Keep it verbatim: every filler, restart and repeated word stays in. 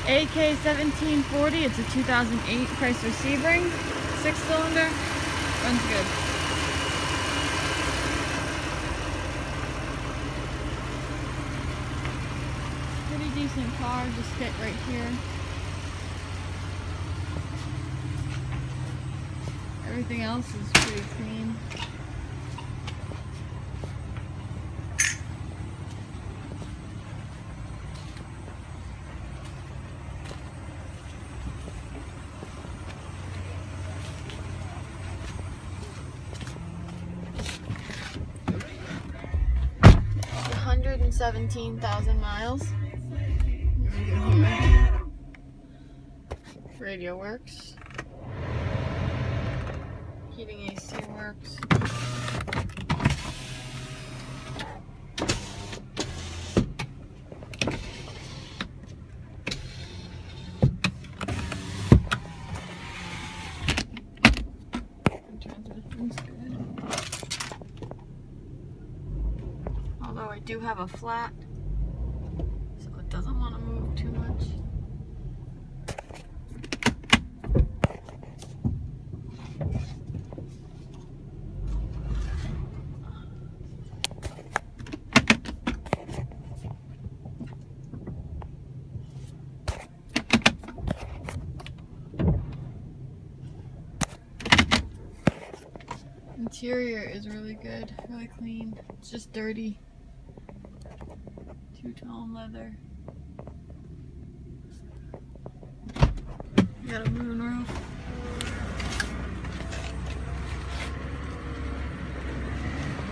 A K seventeen forty. It's a two thousand eight Chrysler Sebring, six cylinder, runs good. Pretty decent car, just fit right here. Everything else is pretty clean. one hundred seventeen thousand miles. Radio works. Heating A C works. Transmission's good. Although I do have a flat, so it doesn't want to move too much. Interior is really good, really clean. It's just dirty. Two-tone leather. Got a moon roof.